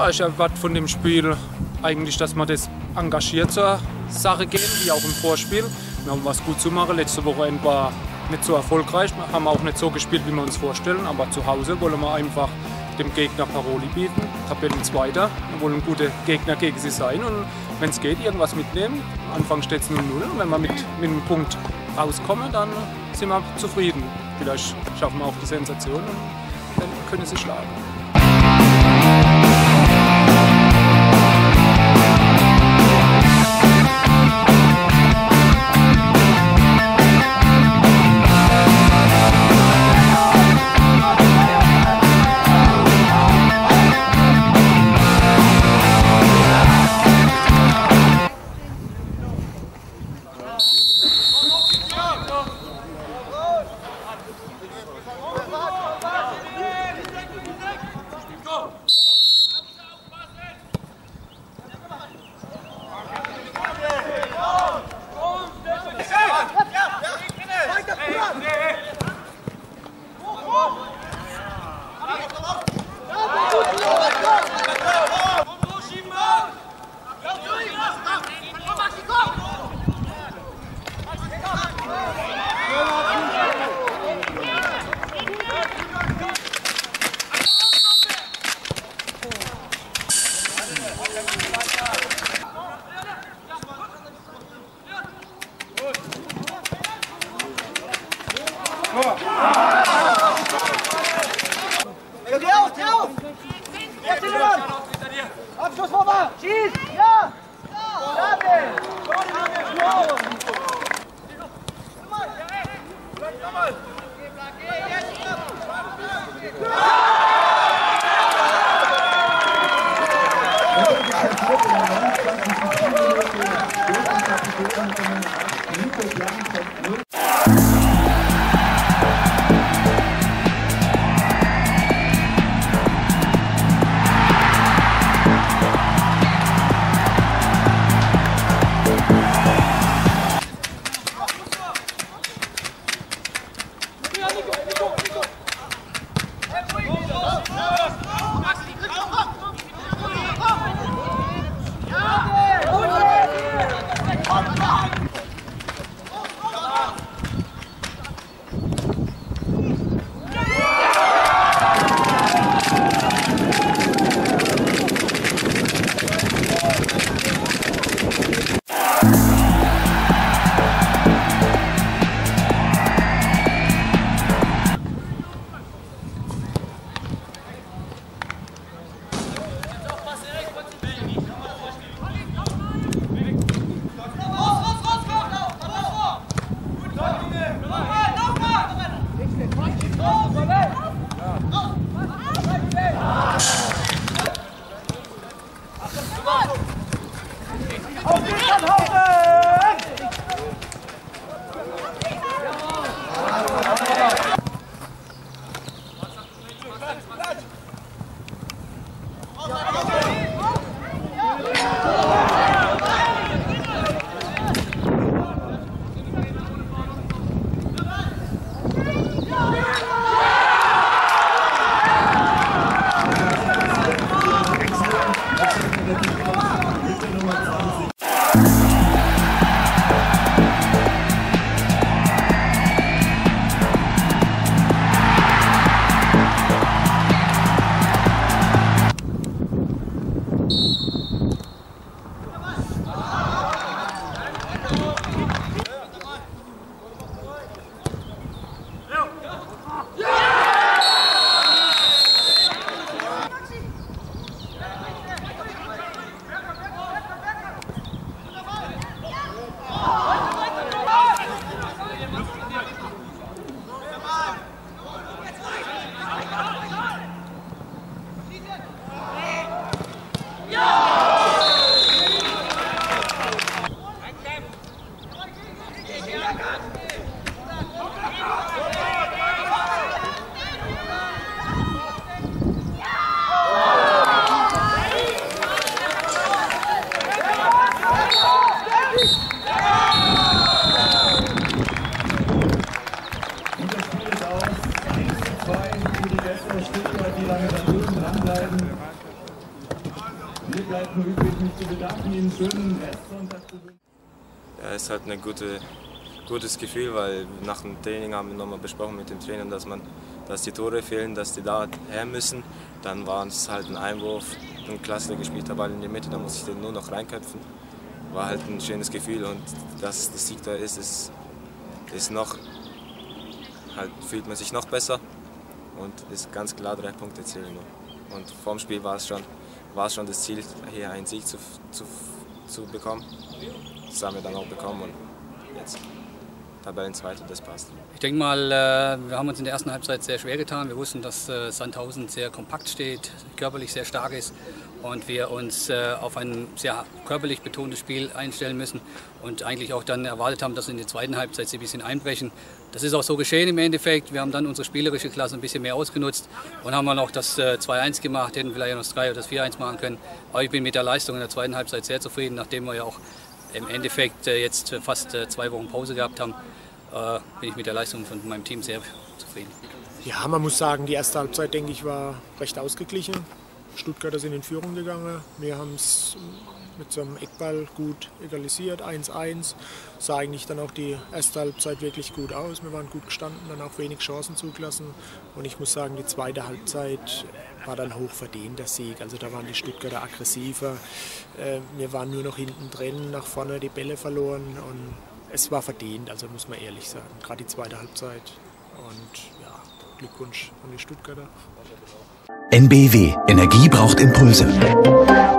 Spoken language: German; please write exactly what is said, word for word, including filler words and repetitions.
Ja, ich erwarte von dem Spiel eigentlich, dass wir das engagiert zur Sache gehen, wie auch im Vorspiel. Wir haben was gut zu machen. Letzte Woche war nicht so erfolgreich, wir haben auch nicht so gespielt, wie wir uns vorstellen. Aber zu Hause wollen wir einfach dem Gegner Paroli bieten, Tabellenzweiter. Wir wollen gute Gegner gegen sie sein und wenn es geht, irgendwas mitnehmen. Am Anfang steht es null null und wenn wir mit, mit einem Punkt rauskommen, dann sind wir zufrieden. Vielleicht schaffen wir auch die Sensation und dann können sie schlagen. Abschluss vorbei! Schieß! Ja! Ja, es ist halt ein gute, gutes Gefühl, weil nach dem Training haben wir nochmal besprochen mit dem Trainer, dass, man, dass die Tore fehlen, dass die da her müssen. Dann war es halt ein Einwurf, ein klasse gespielter Ball in die Mitte, da muss ich den nur noch reinköpfen. War halt ein schönes Gefühl und dass der Sieg da ist, ist, ist noch, halt fühlt man sich noch besser und ist ganz klar, drei Punkte zählen nur. Und vorm Spiel war es schon, war es schon das Ziel, hier einen Sieg zu, zu, zu bekommen. Das haben wir dann auch bekommen und jetzt Tabellenzweiter, das passt. Ich denke mal, wir haben uns in der ersten Halbzeit sehr schwer getan. Wir wussten, dass Sandhausen sehr kompakt steht, körperlich sehr stark ist und wir uns auf ein sehr körperlich betontes Spiel einstellen müssen und eigentlich auch dann erwartet haben, dass in der zweiten Halbzeit sie ein bisschen einbrechen. Das ist auch so geschehen im Endeffekt. Wir haben dann unsere spielerische Klasse ein bisschen mehr ausgenutzt und haben dann auch das zwei eins gemacht, hätten vielleicht noch das drei oder das vier eins machen können. Aber ich bin mit der Leistung in der zweiten Halbzeit sehr zufrieden, nachdem wir ja auch im Endeffekt jetzt fast zwei Wochen Pause gehabt haben, bin ich mit der Leistung von meinem Team sehr zufrieden. Ja, man muss sagen, die erste Halbzeit, denke ich, war recht ausgeglichen. Stuttgarter sind in Führung gegangen. Wir haben es mit so einem Eckball gut egalisiert, eins eins. Sah eigentlich dann auch die erste Halbzeit wirklich gut aus. Wir waren gut gestanden, dann auch wenig Chancen zugelassen. Und ich muss sagen, die zweite Halbzeit war dann hoch verdient, der Sieg. Also da waren die Stuttgarter aggressiver. Wir waren nur noch hinten drin, nach vorne die Bälle verloren. Und es war verdient, also muss man ehrlich sagen. Gerade die zweite Halbzeit. Und ja, Glückwunsch an die Stuttgarter. N B W. Energie braucht Impulse.